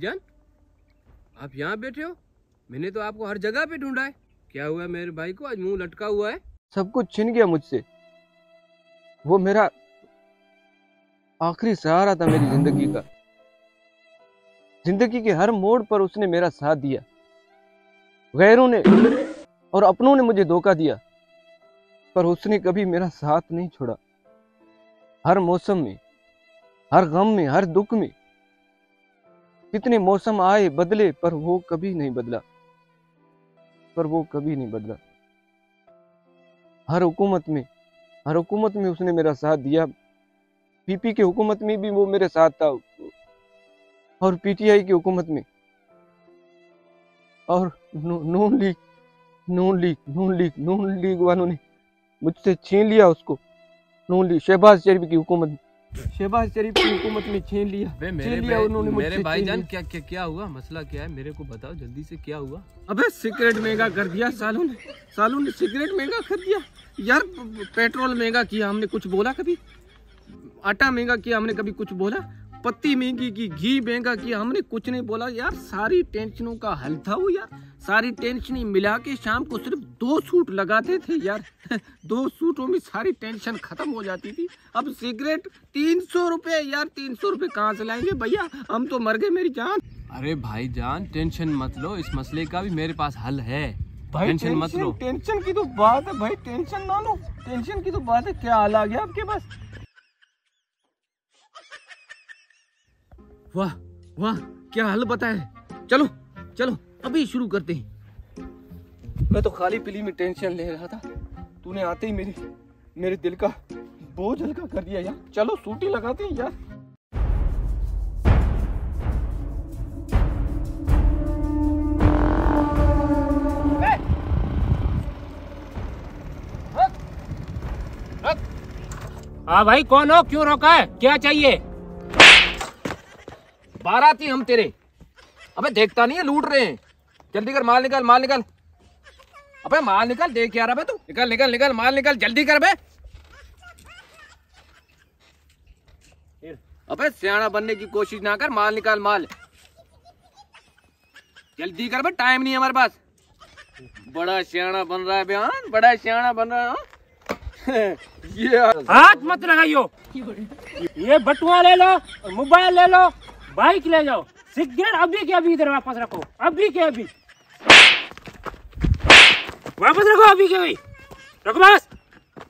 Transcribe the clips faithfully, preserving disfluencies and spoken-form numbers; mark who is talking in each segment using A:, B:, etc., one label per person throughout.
A: भाईजान, आप यहाँ बैठे हो? मैंने तो आपको हर जगह पे ढूंढा है। क्या हुआ मेरे भाई को, आज मुंह लटका हुआ है?
B: सब कुछ छिन गया मुझसे। वो मेरा आखिरी सहारा था मेरी जिंदगी का। जिंदगी के हर मोड़ पर उसने मेरा साथ दिया। गैरों ने और अपनों ने मुझे धोखा दिया, पर उसने कभी मेरा साथ नहीं छोड़ा। हर मौसम में, हर गम में, हर दुख में, कितने मौसम आए बदले, पर वो कभी नहीं बदला पर वो कभी नहीं बदला। हर हुकूमत में हर हुकूमत में उसने मेरा साथ दिया। पीपी की हुकूमत में भी वो मेरे साथ था, और पीटीआई की हुकूमत में, और Noon League Noon League Noon League Noon League वालों ने मुझसे छीन लिया उसको। नून लीग शहबाज शरीफ की हुकूमत शहबाज शरीफ की हुकूमत में छीन लिया
A: मेरे
B: लिया उन्होंने मुझसे।
A: मेरे भाईजान, क्या क्या क्या हुआ? मसला क्या है? मेरे को बताओ जल्दी से, क्या हुआ?
B: अबे सिगरेट महंगा कर दिया सालों ने सालों ने सिगरेट महंगा कर दिया यार। पेट्रोल महंगा किया, हमने कुछ बोला कभी? आटा महंगा किया, हमने कभी कुछ बोला? पत्ती महंगी की, घी महंगा किया, हमने कुछ नहीं बोला यार। सारी टेंशनों का हल था वो यार। सारी टेंशन मिला के शाम को सिर्फ दो सूट लगाते थे यार। दो सूटों में सारी टेंशन खत्म हो जाती थी। अब सिगरेट तीन सौ रुपए यार। तीन सौ रुपए कहाँ से लाएंगे भैया? हम तो मर गए मेरी जान।
A: अरे भाईजान, टेंशन मत लो, इस मसले का भी मेरे पास हल है।
B: भाई
A: टेंशन मत लो।
B: टेंशन की तो बात है भाई, टेंशन ना लो। टेंशन की तो बात है, क्या हाल आ गया आपके पास? वाह वाह, क्या हाल बताए। चलो चलो अभी शुरू करते हैं। मैं तो खाली पीली में टेंशन ले रहा था, तूने आते ही मेरे मेरे दिल का बोझ हल्का कर दिया यार। चलो सूटी लगाते हैं यार।
C: हाँ भाई, कौन हो? क्यों रोका है? क्या चाहिए?
A: बाराती हम तेरे। अबे देखता नहीं है, लूट रहे हैं। जल्दी कर, माल निकाल, माल निकाल। अबे माल निकाल, देख यार। अबे तू निकाल निकाल निकाल, माल निकाल, जल्दी कर बे। अबे सियाना बनने की कोशिश ना कर, माल निकाल, माल जल्दी कर बे, टाइम नहीं है हमारे पास। बड़ा सियाना बन रहा है बयान, बड़ा सियाना बन रहा है।
C: ये हाथ मत लगाइयो। ये बटुआ ले लो, मोबाइल ले लो, बाइक ले जाओ। सिगरेट अभी के अभी इधर वापस रखो, अभी के अभी वापस रखो, अभी के अभी रखो। बस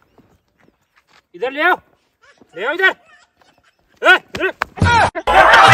C: इधर ले आओ, ले आओ इधर। ए, इधर